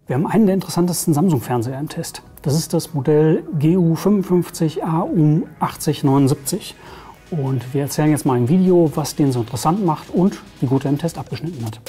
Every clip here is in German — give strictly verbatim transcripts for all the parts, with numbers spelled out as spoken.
Wir haben einen der interessantesten Samsung-Fernseher im Test. Das ist das Modell G U fünfundfünfzig A U achtzig neunundsiebzig. Und wir erzählen jetzt mal im Video, was den so interessant macht und wie gut er im Test abgeschnitten hat.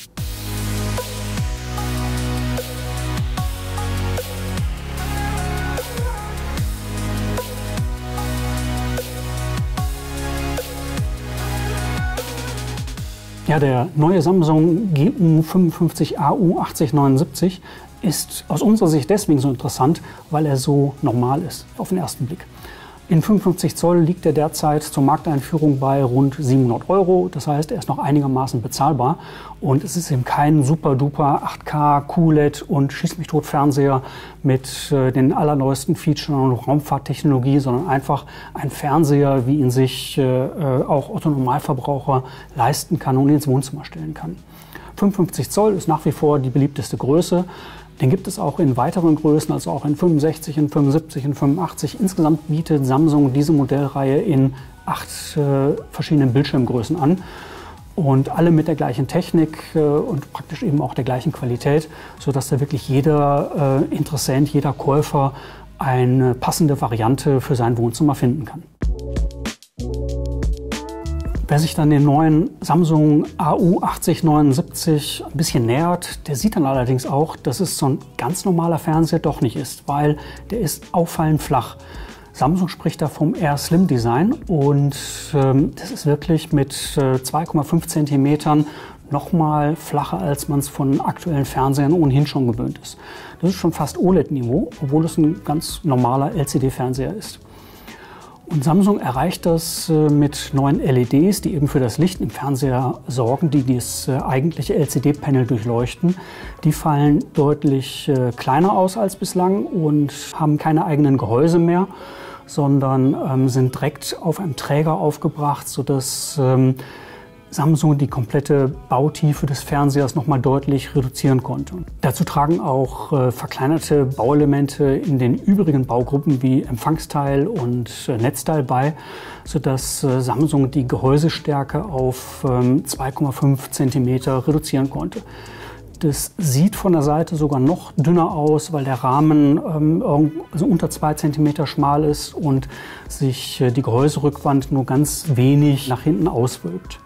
Ja, der neue Samsung G U fünfundfünfzig A U achtzig neunundsiebzig ist aus unserer Sicht deswegen so interessant, weil er so normal ist, auf den ersten Blick. In fünfundfünfzig Zoll liegt er derzeit zur Markteinführung bei rund siebenhundert Euro. Das heißt, er ist noch einigermaßen bezahlbar. Und es ist eben kein super-duper acht K, Q L E D und Schieß-mich-tot-Fernseher mit äh, den allerneuesten Features und Raumfahrttechnologie, sondern einfach ein Fernseher, wie ihn sich äh, auch Otto-Normalverbraucher leisten kann und ins Wohnzimmer stellen kann. fünfundfünfzig Zoll ist nach wie vor die beliebteste Größe. Den gibt es auch in weiteren Größen, also auch in fünfundsechzig, in fünfundsiebzig, in fünfundachtzig. Insgesamt bietet Samsung diese Modellreihe in acht äh, verschiedenen Bildschirmgrößen an. Und alle mit der gleichen Technik äh, und praktisch eben auch der gleichen Qualität, sodass da wirklich jeder äh, Interessent, jeder Käufer eine passende Variante für sein Wohnzimmer finden kann. Wer sich dann den neuen Samsung A U achtzig neunundsiebzig ein bisschen nähert, der sieht dann allerdings auch, dass es so ein ganz normaler Fernseher doch nicht ist, weil der ist auffallend flach. Samsung spricht da vom Air Slim Design und ähm, das ist wirklich mit äh, zwei Komma fünf Zentimetern noch mal flacher, als man es von aktuellen Fernsehern ohnehin schon gewöhnt ist. Das ist schon fast O L E D-Niveau, obwohl es ein ganz normaler L C D-Fernseher ist. Und Samsung erreicht das mit neuen L E Ds, die eben für das Licht im Fernseher sorgen, die das eigentliche L C D-Panel durchleuchten. Die fallen deutlich kleiner aus als bislang und haben keine eigenen Gehäuse mehr, sondern ähm, sind direkt auf einem Träger aufgebracht, sodass ähm, Samsung die komplette Bautiefe des Fernsehers noch mal deutlich reduzieren konnte. Dazu tragen auch äh, verkleinerte Bauelemente in den übrigen Baugruppen wie Empfangsteil und äh, Netzteil bei, sodass äh, Samsung die Gehäusestärke auf ähm, zwei Komma fünf Zentimeter reduzieren konnte. Das sieht von der Seite sogar noch dünner aus, weil der Rahmen ähm, also unter zwei Zentimeter schmal ist und sich äh, die Gehäuserückwand nur ganz wenig nach hinten auswölbt.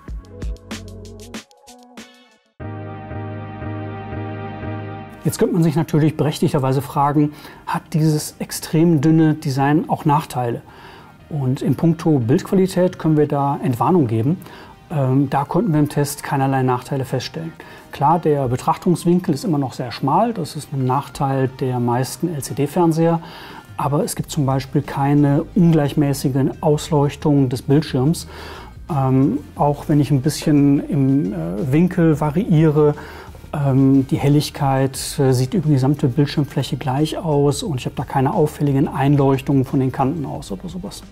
Jetzt könnte man sich natürlich berechtigterweise fragen, hat dieses extrem dünne Design auch Nachteile? Und in puncto Bildqualität können wir da Entwarnung geben. Ähm, da konnten wir im Test keinerlei Nachteile feststellen. Klar, der Betrachtungswinkel ist immer noch sehr schmal, das ist ein Nachteil der meisten L C D-Fernseher. Aber es gibt zum Beispiel keine ungleichmäßige Ausleuchtung des Bildschirms. Ähm, auch wenn ich ein bisschen im äh, Winkel variiere, die Helligkeit sieht über die gesamte Bildschirmfläche gleich aus und ich habe da keine auffälligen Einleuchtungen von den Kanten aus oder sowas.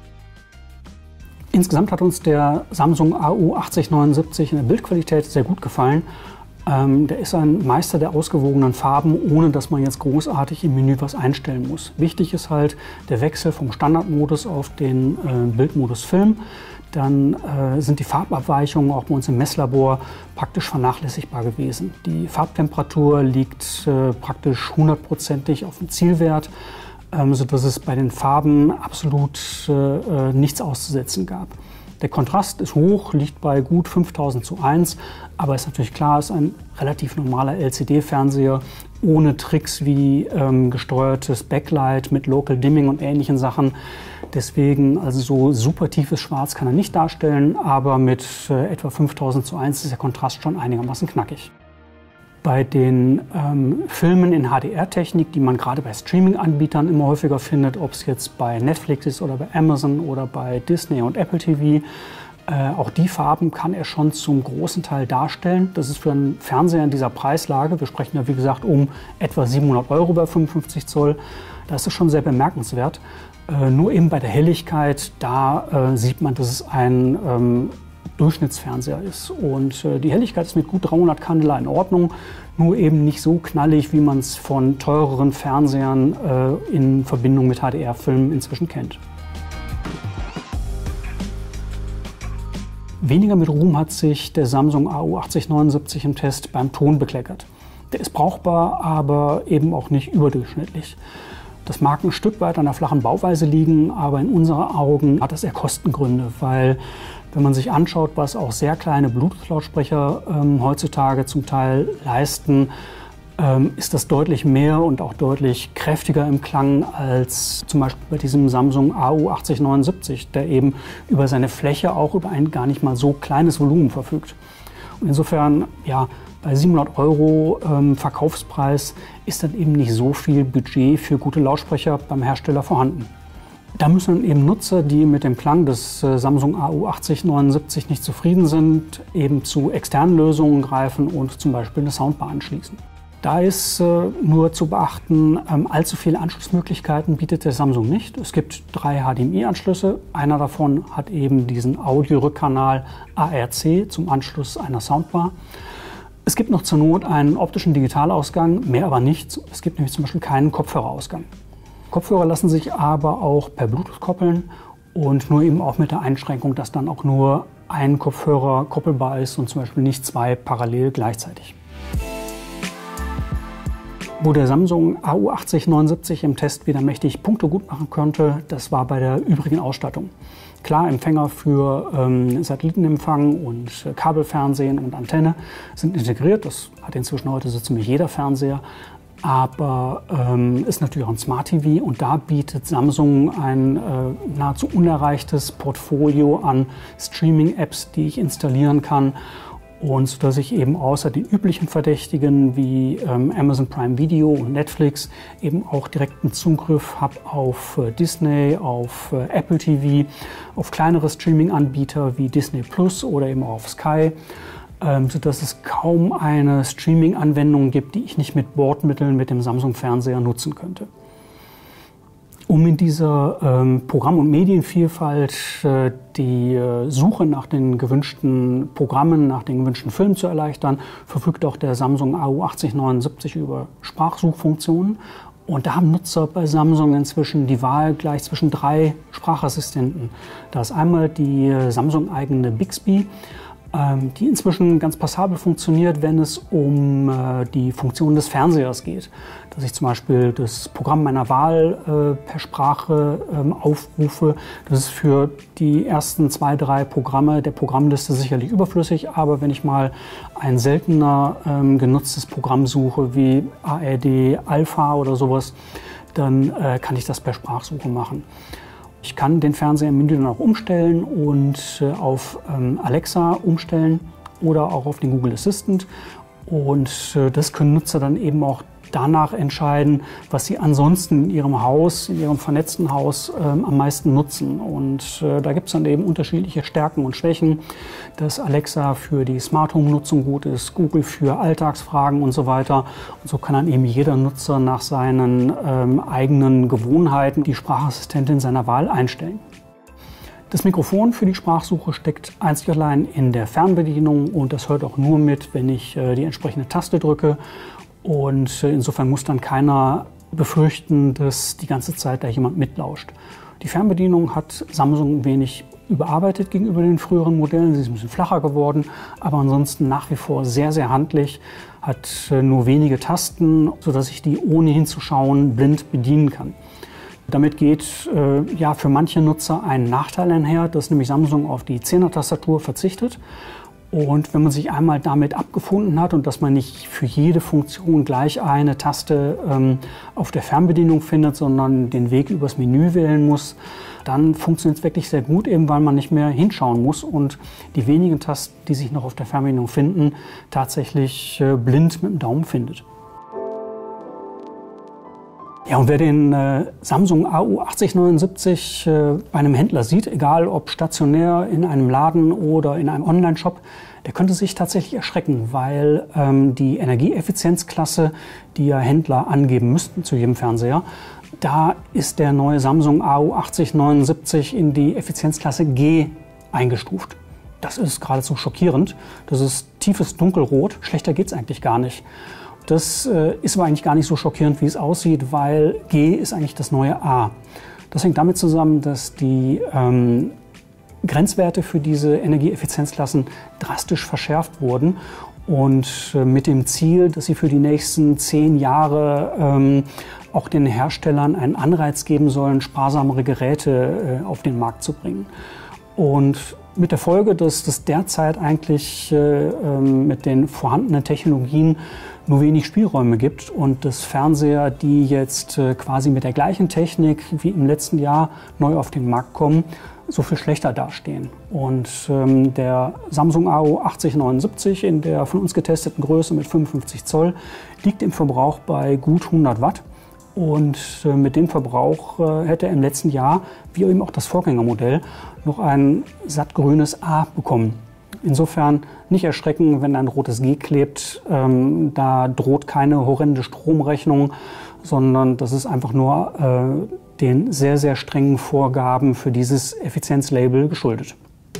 Insgesamt hat uns der Samsung A U achtzig neunundsiebzig in der Bildqualität sehr gut gefallen. Ähm, der ist ein Meister der ausgewogenen Farben, ohne dass man jetzt großartig im Menü was einstellen muss. Wichtig ist halt der Wechsel vom Standardmodus auf den äh, Bildmodus Film. Dann äh, sind die Farbabweichungen auch bei uns im Messlabor praktisch vernachlässigbar gewesen. Die Farbtemperatur liegt äh, praktisch hundertprozentig auf dem Zielwert, ähm, sodass es bei den Farben absolut äh, nichts auszusetzen gab. Der Kontrast ist hoch, liegt bei gut fünftausend zu eins, aber ist natürlich klar, es ist ein relativ normaler L C D-Fernseher ohne Tricks wie ähm, gesteuertes Backlight mit Local Dimming und ähnlichen Sachen. Deswegen, also so super tiefes Schwarz kann er nicht darstellen, aber mit äh, etwa fünftausend zu eins ist der Kontrast schon einigermaßen knackig. Bei den ähm, Filmen in H D R-Technik, die man gerade bei Streaming-Anbietern immer häufiger findet, ob es jetzt bei Netflix ist oder bei Amazon oder bei Disney und Apple T V, äh, auch die Farben kann er schon zum großen Teil darstellen. Das ist für einen Fernseher in dieser Preislage, wir sprechen ja wie gesagt um etwa siebenhundert Euro bei fünfundfünfzig Zoll, da ist es schon sehr bemerkenswert. Äh, nur eben bei der Helligkeit, da äh, sieht man, dass es ein ähm, Durchschnittsfernseher ist. Und äh, die Helligkeit ist mit gut dreihundert Candela in Ordnung, nur eben nicht so knallig, wie man es von teureren Fernsehern äh, in Verbindung mit H D R-Filmen inzwischen kennt. Weniger mit Ruhm hat sich der Samsung A U achtzig neunundsiebzig im Test beim Ton bekleckert. Der ist brauchbar, aber eben auch nicht überdurchschnittlich. Das mag ein Stück weit an der flachen Bauweise liegen, aber in unseren Augen hat das eher Kostengründe, weil wenn man sich anschaut, was auch sehr kleine Bluetooth-Lautsprecher ähm, heutzutage zum Teil leisten, ähm, ist das deutlich mehr und auch deutlich kräftiger im Klang als zum Beispiel bei diesem Samsung A U achtzig neunundsiebzig, der eben über seine Fläche auch über ein gar nicht mal so kleines Volumen verfügt. Und insofern, ja, bei siebenhundert Euro ähm, Verkaufspreis ist dann eben nicht so viel Budget für gute Lautsprecher beim Hersteller vorhanden. Da müssen dann eben Nutzer, die mit dem Klang des äh, Samsung A U achtzig neunundsiebzig nicht zufrieden sind, eben zu externen Lösungen greifen und zum Beispiel eine Soundbar anschließen. Da ist äh, nur zu beachten, ähm, allzu viele Anschlussmöglichkeiten bietet der Samsung nicht. Es gibt drei H D M I-Anschlüsse. Einer davon hat eben diesen Audio-Rückkanal A R C zum Anschluss einer Soundbar. Es gibt noch zur Not einen optischen Digitalausgang, mehr aber nicht. Es gibt nämlich zum Beispiel keinen Kopfhörerausgang. Kopfhörer lassen sich aber auch per Bluetooth koppeln und nur eben auch mit der Einschränkung, dass dann auch nur ein Kopfhörer koppelbar ist und zum Beispiel nicht zwei parallel gleichzeitig. Wo der Samsung A U achtzig neunundsiebzig im Test wieder mächtig Punkte gut machen konnte, das war bei der übrigen Ausstattung. Klar, Empfänger für ähm, Satellitenempfang und äh, Kabelfernsehen und Antenne sind integriert. Das hat inzwischen heute so ziemlich jeder Fernseher. Aber ähm, ist natürlich auch ein Smart T V und da bietet Samsung ein äh, nahezu unerreichtes Portfolio an Streaming-Apps, die ich installieren kann. Und so dass ich eben außer den üblichen Verdächtigen wie ähm, Amazon Prime Video und Netflix eben auch direkten Zugriff habe auf äh, Disney, auf äh, Apple T V, auf kleinere Streaming-Anbieter wie Disney Plus oder eben auch auf Sky, ähm, sodass es kaum eine Streaming-Anwendung gibt, die ich nicht mit Bordmitteln mit dem Samsung-Fernseher nutzen könnte. Um in dieser ähm, Programm- und Medienvielfalt äh, die äh, Suche nach den gewünschten Programmen, nach den gewünschten Filmen zu erleichtern, verfügt auch der Samsung A U achtzig neunundsiebzig über Sprachsuchfunktionen. Und da haben Nutzer bei Samsung inzwischen die Wahl gleich zwischen drei Sprachassistenten. Da ist einmal die äh, Samsung-eigene Bixby, ähm, die inzwischen ganz passabel funktioniert, wenn es um äh, die Funktion des Fernsehers geht. Dass ich zum Beispiel das Programm meiner Wahl äh, per Sprache ähm, aufrufe. Das ist für die ersten zwei, drei Programme der Programmliste sicherlich überflüssig. Aber wenn ich mal ein seltener ähm, genutztes Programm suche, wie A R D Alpha oder sowas, dann äh, kann ich das per Sprachsuche machen. Ich kann den Fernseher im Menü dann auch umstellen und äh, auf ähm, Alexa umstellen oder auch auf den Google Assistant. Und äh, das können Nutzer dann eben auch danach entscheiden, was sie ansonsten in ihrem Haus, in ihrem vernetzten Haus ähm, am meisten nutzen. Und äh, da gibt es dann eben unterschiedliche Stärken und Schwächen, dass Alexa für die Smart Home Nutzung gut ist, Google für Alltagsfragen und so weiter. Und so kann dann eben jeder Nutzer nach seinen ähm, eigenen Gewohnheiten die Sprachassistentin seiner Wahl einstellen. Das Mikrofon für die Sprachsuche steckt einzig allein in der Fernbedienung und das hört auch nur mit, wenn ich äh, die entsprechende Taste drücke. Und insofern muss dann keiner befürchten, dass die ganze Zeit da jemand mitlauscht. Die Fernbedienung hat Samsung ein wenig überarbeitet gegenüber den früheren Modellen. Sie ist ein bisschen flacher geworden, aber ansonsten nach wie vor sehr, sehr handlich. Hat nur wenige Tasten, sodass ich die ohne hinzuschauen blind bedienen kann. Damit geht äh, ja, für manche Nutzer ein Nachteil einher, dass nämlich Samsung auf die Zehner-Tastatur verzichtet. Und wenn man sich einmal damit abgefunden hat und dass man nicht für jede Funktion gleich eine Taste ähm, auf der Fernbedienung findet, sondern den Weg übers Menü wählen muss, dann funktioniert es wirklich sehr gut, eben weil man nicht mehr hinschauen muss und die wenigen Tasten, die sich noch auf der Fernbedienung finden, tatsächlich äh, blind mit dem Daumen findet. Ja, und wer den äh, Samsung A U achtzig neunundsiebzig äh, bei einem Händler sieht, egal ob stationär in einem Laden oder in einem Online-Shop, der könnte sich tatsächlich erschrecken, weil ähm, die Energieeffizienzklasse, die ja Händler angeben müssten zu jedem Fernseher, da ist der neue Samsung A U achtzig neunundsiebzig in die Effizienzklasse G eingestuft. Das ist geradezu schockierend. Das ist tiefes Dunkelrot. Schlechter geht's eigentlich gar nicht. Das äh, ist aber eigentlich gar nicht so schockierend, wie es aussieht, weil G ist eigentlich das neue A. Das hängt damit zusammen, dass die ähm, Grenzwerte für diese Energieeffizienzklassen drastisch verschärft wurden und äh, mit dem Ziel, dass sie für die nächsten zehn Jahre ähm, auch den Herstellern einen Anreiz geben sollen, sparsamere Geräte äh, auf den Markt zu bringen. Und mit der Folge, dass es derzeit eigentlich äh, äh, mit den vorhandenen Technologien nur wenig Spielräume gibt und dass Fernseher, die jetzt äh, quasi mit der gleichen Technik wie im letzten Jahr neu auf den Markt kommen, so viel schlechter dastehen. Und ähm, der Samsung A O achtzig neunundsiebzig in der von uns getesteten Größe mit fünfundfünfzig Zoll liegt im Verbrauch bei gut hundert Watt. Und äh, mit dem Verbrauch äh, hätte er im letzten Jahr, wie eben auch das Vorgängermodell, noch ein sattgrünes A bekommen. Insofern nicht erschrecken, wenn ein rotes G klebt. Ähm, da droht keine horrende Stromrechnung, sondern das ist einfach nur äh, den sehr, sehr strengen Vorgaben für dieses Effizienzlabel geschuldet.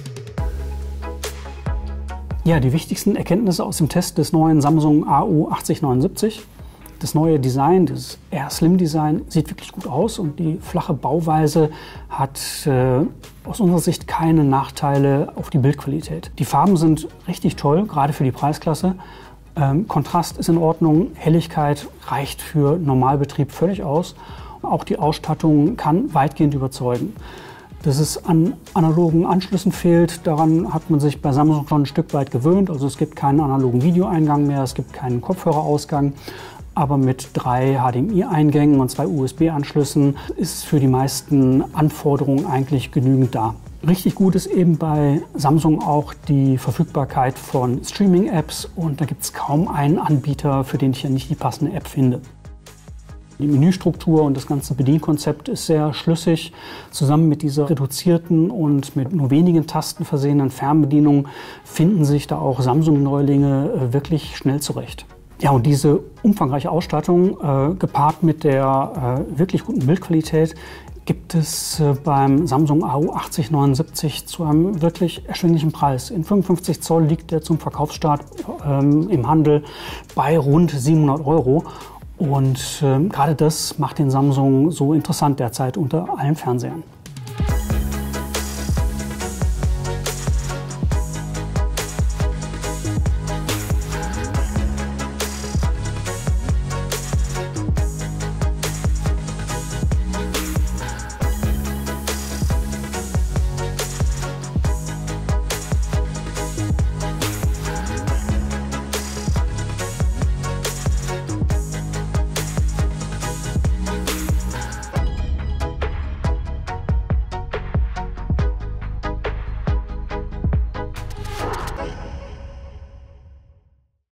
Ja, die wichtigsten Erkenntnisse aus dem Test des neuen Samsung A O achtzig neunundsiebzig. Das neue Design, das Air Slim Design, sieht wirklich gut aus und die flache Bauweise hat äh, aus unserer Sicht keine Nachteile auf die Bildqualität. Die Farben sind richtig toll, gerade für die Preisklasse. Ähm, Kontrast ist in Ordnung, Helligkeit reicht für Normalbetrieb völlig aus. Auch die Ausstattung kann weitgehend überzeugen. Dass es an analogen Anschlüssen fehlt, daran hat man sich bei Samsung schon ein Stück weit gewöhnt. Also es gibt keinen analogen Videoeingang mehr, es gibt keinen Kopfhörerausgang. Aber mit drei H D M I-Eingängen und zwei U S B-Anschlüssen ist für die meisten Anforderungen eigentlich genügend da. Richtig gut ist eben bei Samsung auch die Verfügbarkeit von Streaming-Apps und da gibt es kaum einen Anbieter, für den ich ja nicht die passende App finde. Die Menüstruktur und das ganze Bedienkonzept ist sehr schlüssig. Zusammen mit dieser reduzierten und mit nur wenigen Tasten versehenen Fernbedienung finden sich da auch Samsung-Neulinge wirklich schnell zurecht. Ja, und diese umfangreiche Ausstattung, äh, gepaart mit der äh, wirklich guten Bildqualität, gibt es äh, beim Samsung A O achtzig neunundsiebzig zu einem wirklich erschwinglichen Preis. In fünfundfünfzig Zoll liegt der zum Verkaufsstart ähm, im Handel bei rund siebenhundert Euro. Und äh, gerade das macht den Samsung so interessant derzeit unter allen Fernsehern.